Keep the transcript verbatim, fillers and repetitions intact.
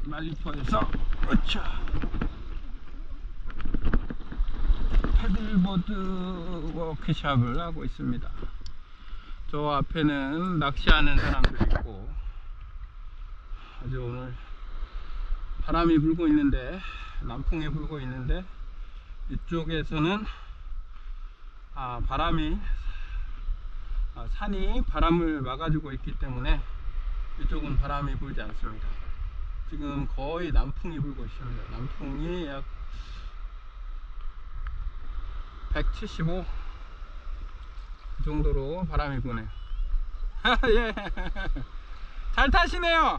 말리포에서 어차 패들보드 워크샵을 하고 있습니다. 저 앞에는 낚시하는 사람들이 있고, 아주 오늘 바람이 불고 있는데, 남풍이 불고 있는데, 이쪽에서는 아, 바람이 아, 산이 바람을 막아주고 있기 때문에 이쪽은 바람이 불지 않습니다. 지금 거의 남풍이 불고 있습니다. 남풍이 약 백칠십오 그 정도로 바람이 부네요. 예. 잘 타시네요.